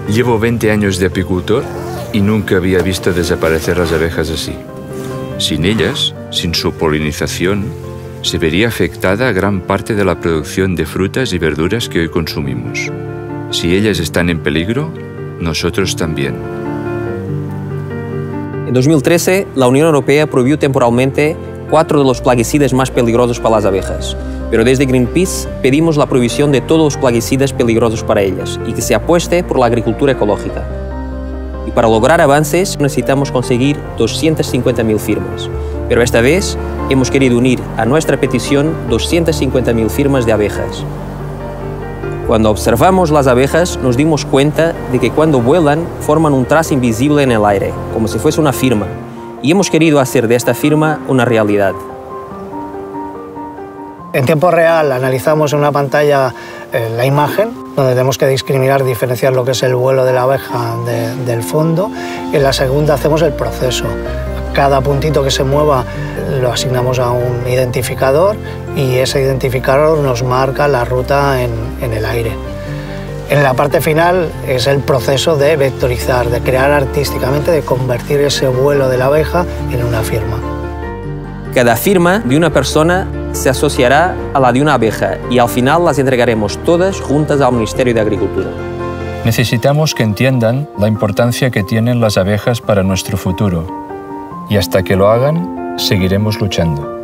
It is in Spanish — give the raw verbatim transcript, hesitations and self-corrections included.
Llevo veinte años de apicultor y nunca había visto desaparecer las abejas así. Sin ellas, sin su polinización, se vería afectada gran parte de la producción de frutas y verduras que hoy consumimos. Si ellas están en peligro, nosotros también. En dos mil trece, la Unión Europea prohibió temporalmente cuatro de los plaguicidas más peligrosos para las abejas, pero desde Greenpeace pedimos la prohibición de todos los plaguicidas peligrosos para ellas y que se apueste por la agricultura ecológica. Y para lograr avances necesitamos conseguir doscientas cincuenta mil firmas, pero esta vez hemos querido unir a nuestra petición doscientas cincuenta mil firmas de abejas. Cuando observamos las abejas nos dimos cuenta de que cuando vuelan forman un trazo invisible en el aire, como si fuese una firma, y hemos querido hacer de esta firma una realidad. En tiempo real analizamos en una pantalla eh, la imagen, donde tenemos que discriminar, diferenciar lo que es el vuelo de la abeja de, del fondo. En la segunda hacemos el proceso. Cada puntito que se mueva lo asignamos a un identificador y ese identificador nos marca la ruta en, en el aire. En la parte final es el proceso de vectorizar, de crear artísticamente, de convertir ese vuelo de la abeja en una firma. Cada firma de una persona se asociará a la de una abeja y al final las entregaremos todas juntas al Ministerio de Agricultura. Necesitamos que entiendan la importancia que tienen las abejas para nuestro futuro. Y hasta que lo hagan, seguiremos luchando.